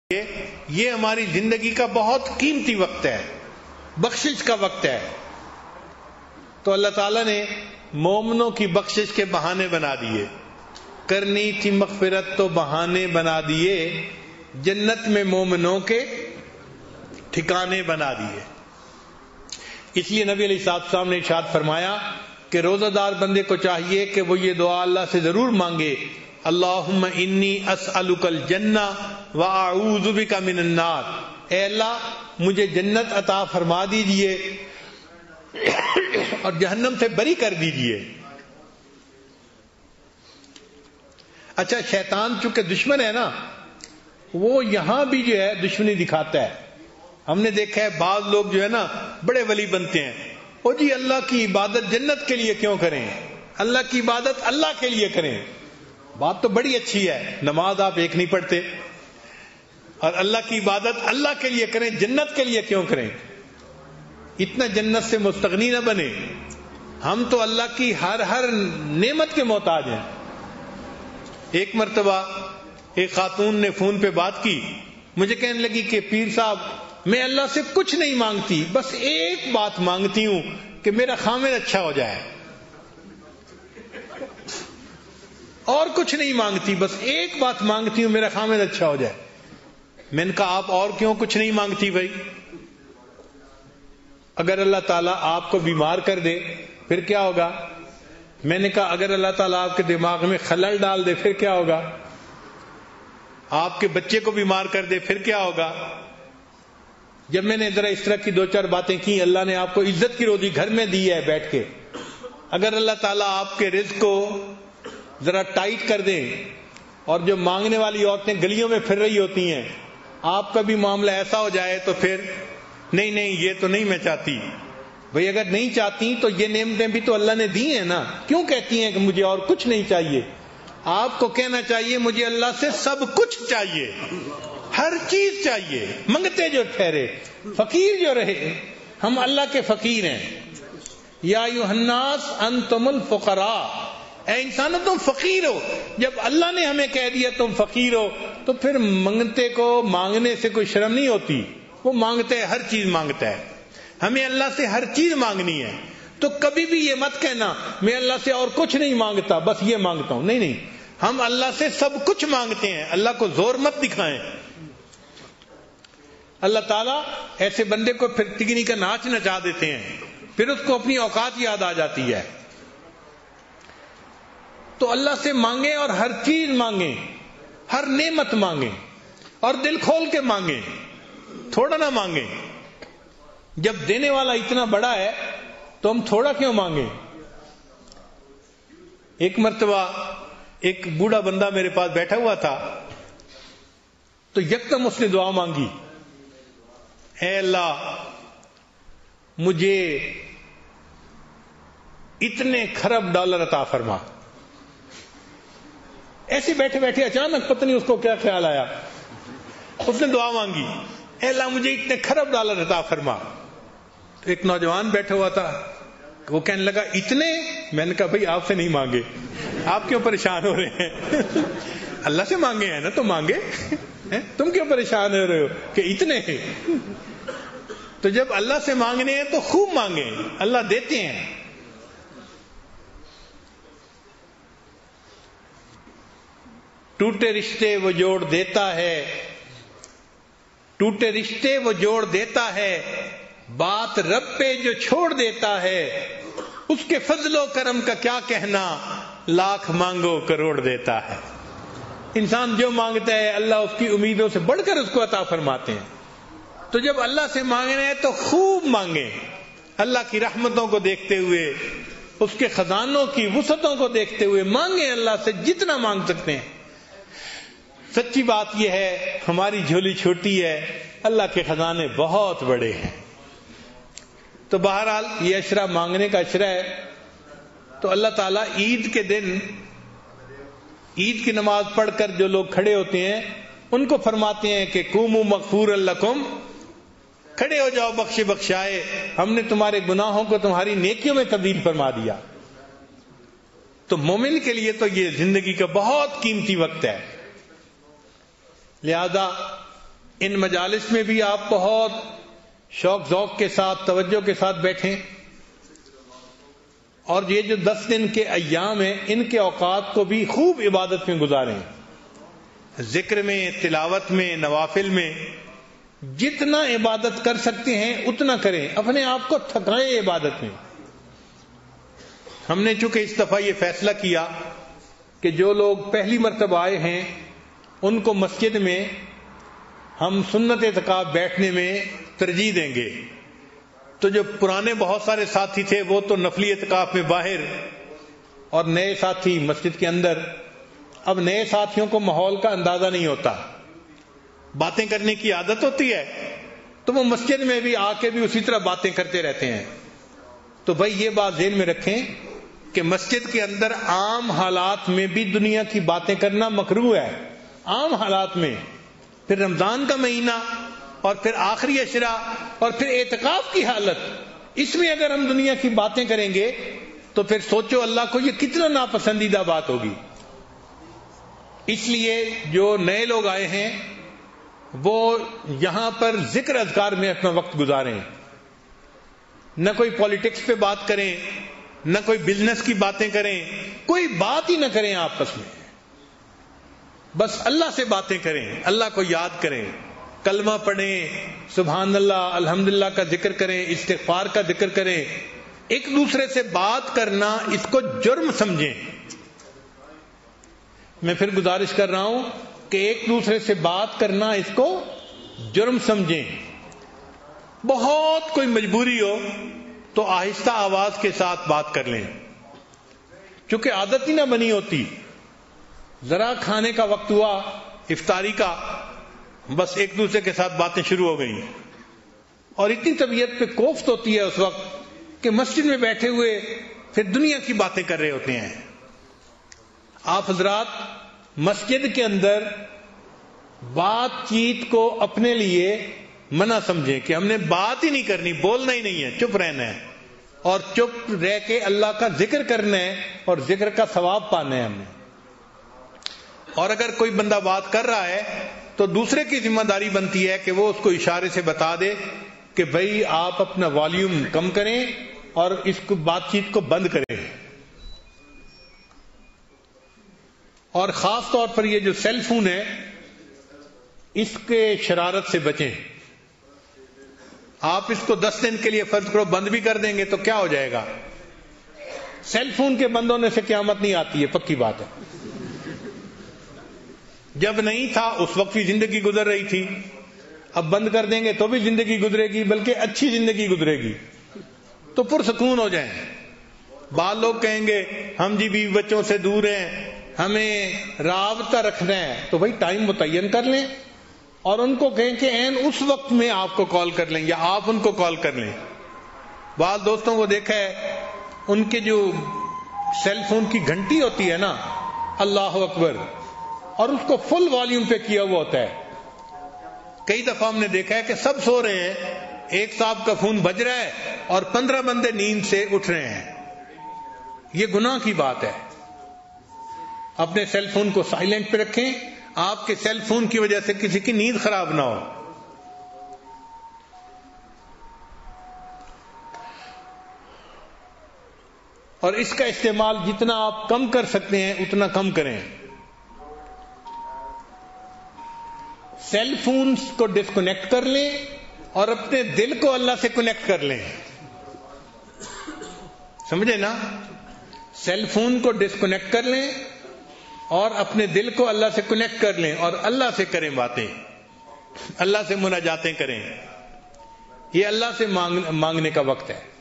یہ ہماری زندگی کا بہت قیمتی وقت ہے، بخشش کا وقت ہے. تو اللہ تعالیٰ نے مومنوں کی بخشش کے بہانے بنا دیے، کرنی تھی مغفرت تو بہانے بنا دیے، جنت میں مومنوں کے ٹھکانے بنا دیے. اس لیے نبی علیہ السلام نے ارشاد فرمایا کہ روزہ دار بندے کو چاہیے کہ وہ یہ دعا اللہ سے ضرور مانگے، اللہم انی اسألک الجنہ واعوذ بک من النار. اے اللہ مجھے جنت عطا فرما دیجئے اور جہنم سے بری کر دیجئے. اچھا، شیطان چونکہ دشمن ہے نا، وہ یہاں بھی جو ہے دشمنی دکھاتا ہے. ہم نے دیکھا ہے بعض لوگ جو ہے نا بڑے ولی بنتے ہیں، او جی اللہ کی عبادت جنت کے لیے کیوں کریں، اللہ کی عبادت اللہ کے لیے کریں. بات تو بڑی اچھی ہے، نماز آپ ایک نہیں پڑھتے اور اللہ کی عبادت اللہ کے لیے کریں، جنت کے لیے کیوں کریں؟ اتنا جنت سے مستغنی نہ بنے. ہم تو اللہ کی ہر نعمت کے محتاج ہیں. ایک مرتبہ ایک خاتون نے فون پہ بات کی، مجھے کہنے لگی کہ پیر صاحب میں اللہ سے کچھ نہیں مانگتی، بس ایک بات مانگتی ہوں کہ میرا خامد اچھا ہو جائے، اور کچھ نہیں مانگتی، بس ایک بات مانگتی ہوں میرا خامد اچھا ہو جائے. میں نے کہا آپ اور کیوں کچھ نہیں مانگتی بھائی؟ اگر اللہ تعالیٰ آپ کو بیمار کر دے پھر کیا ہوگا؟ میں نے کہا اگر اللہ تعالیٰ آپ کے دماغ میں خلل ڈال دے پھر کیا ہوگا؟ آپ کے بچے کو بیمار کر دے پھر کیا ہوگا؟ جب میں نے ذرا اس طرح کی دو چار باتیں کی، اللہ نے آپ کو عزت کی روزی گھر میں دی ہے بیٹھ کے، اگر اللہ تعالیٰ آپ کے رزق کو ذرا ٹائٹ کر دیں اور جو مانگنے والی عورتیں گلیوں میں پھر رہی ہوتی ہیں آپ کا بھی معاملہ ایسا ہو جائے تو پھر نہیں یہ تو نہیں میں چاہتی. بھئی اگر نہیں چاہتی تو یہ نعمتیں بھی تو اللہ نے دی ہیں نا، کیوں کہتی ہیں کہ مجھے اور کچھ نہیں چاہیے؟ آپ کو کہنا چاہیے مجھے اللہ سے سب کچھ چاہیے، ہر چیز چاہیے، منگتے جو ٹھہرے، فقیر جو رہے. ہم اللہ کے فقیر ہیں. یا ایھا الناس انتم الفقراء، اے انسانوں تم فقیر ہو. جب اللہ نے ہمیں کہہ دیا تم فقیر ہو تو پھر منگتے کو مانگنے سے کوئی شرم نہیں ہوتی. وہ مانگتا ہے، ہر چیز مانگتا ہے. ہمیں اللہ سے ہر چیز مانگنی ہے. تو کبھی بھی یہ مت کہنا میں اللہ سے اور کچھ نہیں مانگتا بس یہ مانگتا ہوں. نہیں، ہم اللہ سے سب کچھ مانگتے ہیں. اللہ کو زور مت دکھائیں. اللہ تعالیٰ ایسے بندے کو پھر تگنی کا ناچ نچا دیتے ہیں، پھر اس کو اپنی اوقات یاد آ جاتی ہے. تو اللہ سے مانگیں اور ہر چیز مانگیں، ہر نعمت مانگیں اور دل کھول کے مانگیں، تھوڑا نہ مانگیں. جب دینے والا اتنا بڑا ہے تو ہم تھوڑا کیوں مانگیں؟ ایک مرتبہ ایک بوڑھا بندہ میرے پاس بیٹھا ہوا تھا تو یکدم اس نے دعا مانگی، اے اللہ مجھے اتنے خرب ڈالر عطا فرما. ایسے بیٹھے بیٹھے اچانک پتہ نہیں اس کو کیا خیال آیا، اس نے دعا مانگی، اے اللہ مجھے اتنے خرب ڈالر عطا فرما. تو ایک نوجوان بیٹھا ہوا تھا، وہ کہنے لگا اتنے؟ میں نے کہا بھائی آپ سے نہیں مانگے، آپ کیوں پریشان ہو رہے ہیں؟ اللہ سے مانگے ہیں نا تو مانگے، تم کیوں پریشان ہو رہے ہو کہ اتنے ہیں؟ تو جب اللہ سے مانگنے ہیں تو خوب مانگیں، اللہ دیتے ہیں. ٹوٹے رشتے وہ جوڑ دیتا ہے، ٹوٹے رشتے وہ جوڑ دیتا ہے، بات رب پہ جو چھوڑ دیتا ہے، اس کے فضل و کرم کا کیا کہنا، لاکھ مانگو کروڑ دیتا ہے. انسان جو مانگتا ہے اللہ اس کی امیدوں سے بڑھ کر اس کو عطا فرماتے ہیں. تو جب اللہ سے مانگنا ہے تو خوب مانگیں، اللہ کی رحمتوں کو دیکھتے ہوئے، اس کے خزانوں کی وسعتوں کو دیکھتے ہوئے مانگیں، اللہ سے جتنا مانگ سکتے ہیں. سچی بات یہ ہے ہماری جھولی چھوٹی ہے، اللہ کے خزانے بہت بڑے ہیں. تو بہرحال یہ عشرہ مانگنے کا عشرہ ہے. تو اللہ تعالیٰ عید کے دن عید کی نماز پڑھ کر جو لوگ کھڑے ہوتے ہیں ان کو فرماتے ہیں کہ قوموا مغفورا لکم، کھڑے ہو جاؤ بخشے بخشائے، ہم نے تمہارے گناہوں کو تمہاری نیکیوں میں تبدیل فرما دیا. تو مومن کے لیے تو یہ زندگی کا بہت قیمتی وقت ہے. لہذا ان مجالس میں بھی آپ بہت شوق ذوق کے ساتھ توجہ کے ساتھ بیٹھیں، اور یہ جو 10 دن کے ایام ہیں ان کے اوقات کو بھی خوب عبادت میں گزاریں، ذکر میں، تلاوت میں، نوافل میں، جتنا عبادت کر سکتے ہیں اتنا کریں، اپنے آپ کو تھکائیں عبادت میں۔ ہم نے چونکہ اس دفعہ یہ فیصلہ کیا کہ جو لوگ پہلی مرتبہ آئے ہیں ان کو مسجد میں ہم سنت اعتکاف بیٹھنے میں ترجیح دیں گے، تو جو پرانے بہت سارے ساتھی تھے وہ تو نفلی اعتکاف میں باہر، اور نئے ساتھی مسجد کے اندر۔ اب نئے ساتھیوں کو ماحول کا اندازہ نہیں ہوتا، باتیں کرنے کی عادت ہوتی ہے تو وہ مسجد میں بھی آ کے بھی اسی طرح باتیں کرتے رہتے ہیں۔ تو بھائی یہ بات ذہن میں رکھیں کہ مسجد کے اندر عام حالات میں بھی دنیا کی باتیں کرنا مکروہ ہے، عام حالات میں، پھر رمضان کا مہینہ اور پھر آخری عشرہ اور پھر اعتکاف کی حالت، اس میں اگر ہم دنیا کی باتیں کریں گے تو پھر سوچو اللہ کو یہ کتنا ناپسندیدہ بات ہوگی۔ اس لیے جو نئے لوگ آئے ہیں وہ یہاں پر ذکر اذکار میں اپنا وقت گزاریں، نہ کوئی پالیٹکس پہ بات کریں، نہ کوئی بزنس کی باتیں کریں، کوئی بات ہی نہ کریں آپس میں، بس اللہ سے باتیں کریں، اللہ کو یاد کریں، کلمہ پڑھیں، سبحان اللہ الحمدللہ کا ذکر کریں، استغفار کا ذکر کریں۔ ایک دوسرے سے بات کرنا اس کو جرم سمجھیں۔ میں پھر گزارش کر رہا ہوں کہ ایک دوسرے سے بات کرنا اس کو جرم سمجھیں۔ بہت کوئی مجبوری ہو تو آہستہ آواز کے ساتھ بات کر لیں، چونکہ عادت ہی نہ بنی ہوتی۔ ذرا کھانے کا وقت ہوا افطاری کا، بس ایک دوسرے کے ساتھ باتیں شروع ہو گئیں، اور اتنی طبیعت پہ کوفت ہوتی ہے اس وقت کہ مسجد میں بیٹھے ہوئے پھر دنیا کی باتیں کر رہے ہوتے ہیں۔ آپ حضرات مسجد کے اندر بات چیت کو اپنے لیے منع سمجھیں کہ ہم نے بات ہی نہیں کرنی، بولنا ہی نہیں ہے، چپ رہنا ہے، اور چپ رہ کے اللہ کا ذکر کرنا ہے اور ذکر کا ثواب پانا ہے ہم نے۔ اور اگر کوئی بندہ بات کر رہا ہے تو دوسرے کی ذمہ داری بنتی ہے کہ وہ اس کو اشارے سے بتا دے کہ بھئی آپ اپنا والیوم کم کریں اور اس کو بات چیت کو بند کریں۔ اور خاص طور پر یہ جو سیل فون ہے اس کے شرارت سے بچیں۔ آپ اس کو 10 دن کے لیے فرض کرو بند بھی کر دیں گے تو کیا ہو جائے گا؟ سیل فون کے بند ہونے سے قیامت نہیں آتی ہے، پکی بات ہے۔ جب نہیں تھا اس وقت بھی زندگی گزر رہی تھی، اب بند کر دیں گے تو بھی زندگی گزرے گی، بلکہ اچھی زندگی گزرے گی، تو پرسکون ہو جائیں۔ بعض لوگ کہیں گے ہم جی بیوی بچوں سے دور ہیں، ہمیں رابطہ رکھنا ہے، تو بھائی ٹائم متعین کر لیں اور ان کو کہیں کہ این اس وقت میں آپ کو کال کر لیں یا آپ ان کو کال کر لیں۔ بعض دوستوں کو دیکھا ہے ان کے جو سیل فون کی گھنٹی ہوتی ہے نا، اللہ اکبر، اور اس کو فل والیوم پہ کیا ہوا ہوتا ہے۔ کئی دفعہ ہم نے دیکھا ہے کہ سب سو رہے ہیں، ایک صاحب کا فون بج رہا ہے اور 15 بندے نیند سے اٹھ رہے ہیں۔ یہ گناہ کی بات ہے۔ اپنے سیل فون کو سائلنٹ پہ رکھیں، آپ کے سیل فون کی وجہ سے کسی کی نیند خراب نہ ہو۔ اور اس کا استعمال جتنا آپ کم کر سکتے ہیں اتنا کم کریں۔ سیل فونز کو ڈسکنیکٹ کر لیں اور اپنے دل کو اللہ سے کنیکٹ کر لیں۔ سمجھے نا؟ سیل فون کو ڈسکنیکٹ کر لیں اور اپنے دل کو اللہ سے کنیکٹ کر لیں اور اللہ سے کریں باتیں، اللہ سے مناجاتیں کریں۔ یہ اللہ سے مانگنے کا وقت ہے۔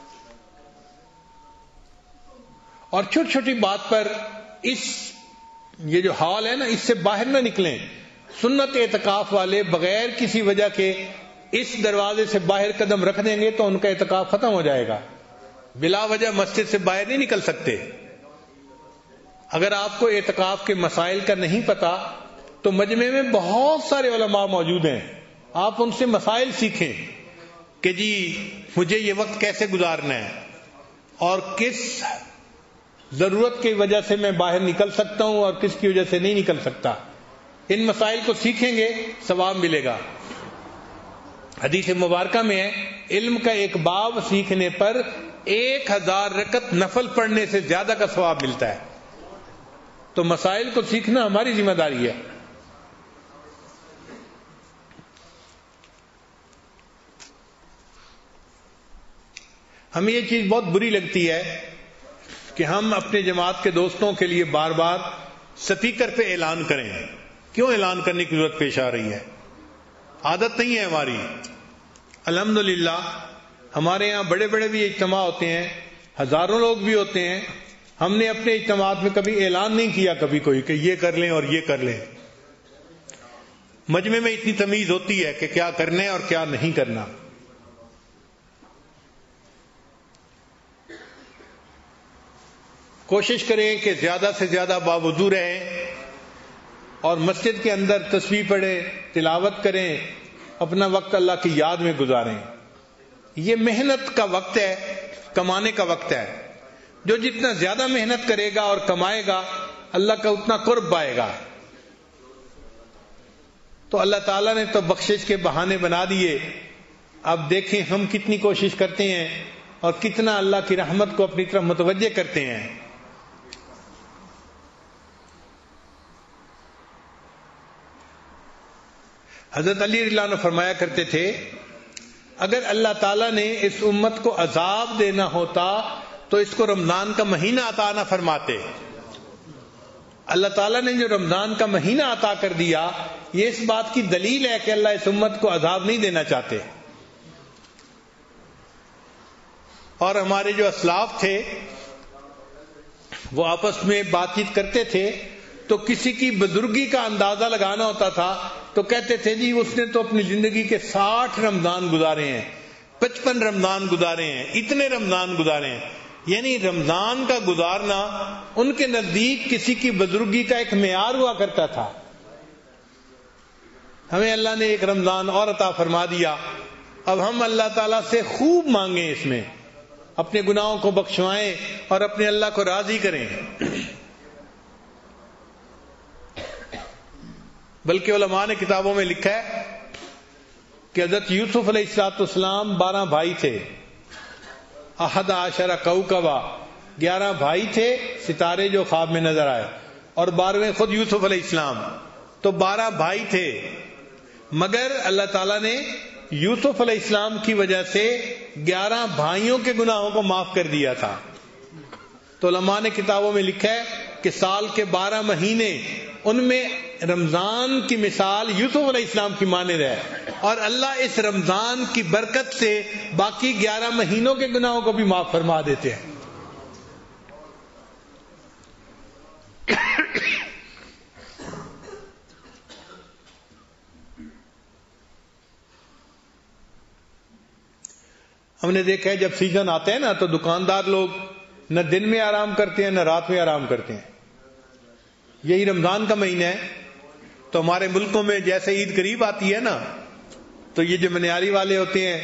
اور چھوٹی چھوٹی بات پر یہ جو حال ہے نا، اس سے باہر نہ نکلیں۔ سنت اعتکاف والے بغیر کسی وجہ کے اس دروازے سے باہر قدم رکھ دیں گے تو ان کا اعتکاف ختم ہو جائے گا۔ بلا وجہ مسجد سے باہر نہیں نکل سکتے۔ اگر آپ کو اعتکاف کے مسائل کا نہیں پتا تو مجمع میں بہت سارے علماء موجود ہیں، آپ ان سے مسائل سیکھیں کہ جی مجھے یہ وقت کیسے گزارنا ہے اور کس ضرورت کی وجہ سے میں باہر نکل سکتا ہوں اور کس کی وجہ سے نہیں نکل سکتا۔ ان مسائل کو سیکھیں گے ثواب ملے گا. حدیث مبارکہ میں ہے علم کا ایک باب سیکھنے پر 1000 رکعت نفل پڑھنے سے زیادہ کا ثواب ملتا ہے. تو مسائل کو سیکھنا ہماری ذمہ داری ہے. ہمیں یہ چیز بہت بری لگتی ہے کہ ہم اپنے جماعت کے دوستوں کے لیے بار بار سپیکر پہ اعلان کریں. کیوں اعلان کرنے کی ضرورت پیش آ رہی ہے؟ عادت نہیں ہے ہماری. الحمدللہ ہمارے یہاں بڑے بڑے بھی اجتماع ہوتے ہیں, ہزاروں لوگ بھی ہوتے ہیں. ہم نے اپنے اجتماعات میں کبھی اعلان نہیں کیا کبھی کوئی کہ یہ کر لیں اور یہ کر لیں. مجمع میں اتنی تمیز ہوتی ہے کہ کیا کرنا ہے اور کیا نہیں کرنا. کوشش کریں کہ زیادہ سے زیادہ باوضو رہیں اور مسجد کے اندر تسبیح پڑھیں, تلاوت کریں, اپنا وقت اللہ کی یاد میں گزاریں. یہ محنت کا وقت ہے, کمانے کا وقت ہے. جو جتنا زیادہ محنت کرے گا اور کمائے گا اللہ کا اتنا قرب پائے گا. تو اللہ تعالیٰ نے تو بخشش کے بہانے بنا دیے. اب دیکھیں ہم کتنی کوشش کرتے ہیں اور کتنا اللہ کی رحمت کو اپنی طرف متوجہ کرتے ہیں. حضرت علی رضی اللہ عنہ فرمایا کرتے تھے اگر اللہ تعالیٰ نے اس امت کو عذاب دینا ہوتا تو اس کو رمضان کا مہینہ عطا نہ فرماتے. اللہ تعالیٰ نے جو رمضان کا مہینہ عطا کر دیا یہ اس بات کی دلیل ہے کہ اللہ اس امت کو عذاب نہیں دینا چاہتے. اور ہمارے جو اسلاف تھے وہ آپس میں بات چیت کرتے تھے تو کسی کی بزرگی کا اندازہ لگانا ہوتا تھا تو کہتے تھے جی اس نے تو اپنی زندگی کے 60 رمضان گزارے ہیں, 55 رمضان گزارے ہیں, اتنے رمضان گزارے ہیں. یعنی رمضان کا گزارنا ان کے نزدیک کسی کی بزرگی کا ایک معیار ہوا کرتا تھا. ہمیں اللہ نے ایک رمضان اور عطا فرما دیا. اب ہم اللہ تعالیٰ سے خوب مانگیں, اس میں اپنے گناہوں کو بخشوائیں اور اپنے اللہ کو راضی کریں. بلکہ علماء نے کتابوں میں لکھا ہے کہ حضرت یوسف علیہ السلام 12 بھائی تھے. 11 کوكبا 11 بھائی تھے, ستارے جو خواب میں نظر آئے, اور 12ویں خود یوسف علیہ السلام. تو 12 بھائی تھے, مگر اللہ تعالیٰ نے یوسف علیہ السلام کی وجہ سے 11 بھائیوں کے گناہوں کو معاف کر دیا تھا. تو علماء نے کتابوں میں لکھا ہے کہ سال کے 12 مہینے ان میں رمضان کی مثال یوسف علیہ السلام کی مانند ہے, اور اللہ اس رمضان کی برکت سے باقی 11 مہینوں کے گناہوں کو بھی معاف فرما دیتے ہیں. ہم نے دیکھا ہے جب سیزن آتے ہیں نا تو دکاندار لوگ نہ دن میں آرام کرتے ہیں نہ رات میں آرام کرتے ہیں. یہی رمضان کا مہینہ ہے تو ہمارے ملکوں میں جیسے عید قریب آتی ہے نا تو یہ جو منیاری والے ہوتے ہیں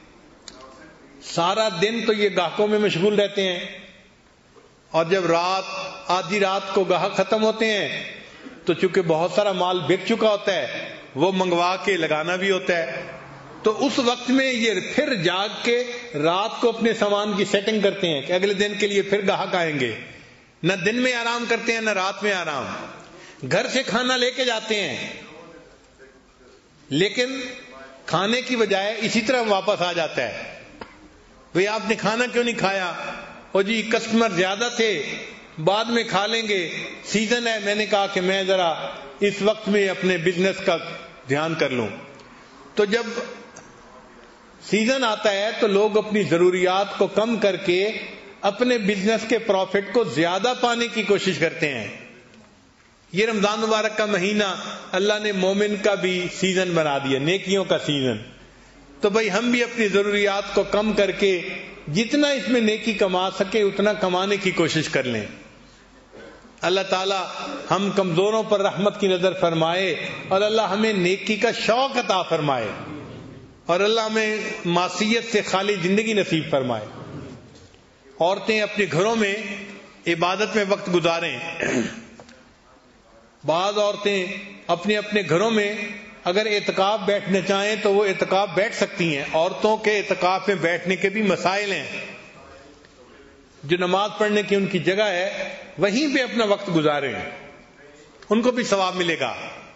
سارا دن تو یہ گاہکوں میں مشغول رہتے ہیں, اور جب آدھی رات کو گاہک ختم ہوتے ہیں تو چونکہ بہت سارا مال بک چکا ہوتا ہے وہ منگوا کے لگانا بھی ہوتا ہے. تو اس وقت میں یہ پھر جاگ کے رات کو اپنے سامان کی سیٹنگ کرتے ہیں کہ اگلے دن کے لیے پھر گاہک آئیں گے. نہ دن میں آرام کرتے ہیں نہ رات میں آرام. گھر سے کھانا لے کے جاتے ہیں لیکن کھانے کی بجائے اسی طرح واپس آ جاتا ہے. بھئی آپ نے کھانا کیوں نہیں کھایا؟ او جی کسٹمر زیادہ تھے, بعد میں کھا لیں گے, سیزن ہے. میں نے کہا کہ میں ذرا اس وقت میں اپنے بزنس کا دھیان کر لوں. تو جب سیزن آتا ہے تو لوگ اپنی ضروریات کو کم کر کے اپنے بزنس کے پروفٹ کو زیادہ پانے کی کوشش کرتے ہیں. یہ رمضان مبارک کا مہینہ اللہ نے مومن کا بھی سیزن بنا دیا, نیکیوں کا سیزن. تو بھئی ہم بھی اپنی ضروریات کو کم کر کے جتنا اس میں نیکی کما سکے اتنا کمانے کی کوشش کر لیں. اللہ تعالی ہم کمزوروں پر رحمت کی نظر فرمائے اور اللہ ہمیں نیکی کا شوق عطا فرمائے اور اللہ ہمیں معصیت سے خالی زندگی نصیب فرمائے. عورتیں اپنے گھروں میں عبادت میں وقت گزاریں. بعض عورتیں اپنے اپنے گھروں میں اگر اعتکاف بیٹھنا چاہیں تو وہ اعتکاف بیٹھ سکتی ہیں. عورتوں کے اعتکاف میں بیٹھنے کے بھی مسائل ہیں. جو نماز پڑھنے کی ان کی جگہ ہے وہیں پہ اپنا وقت گزاریں, ان کو بھی ثواب ملے گا.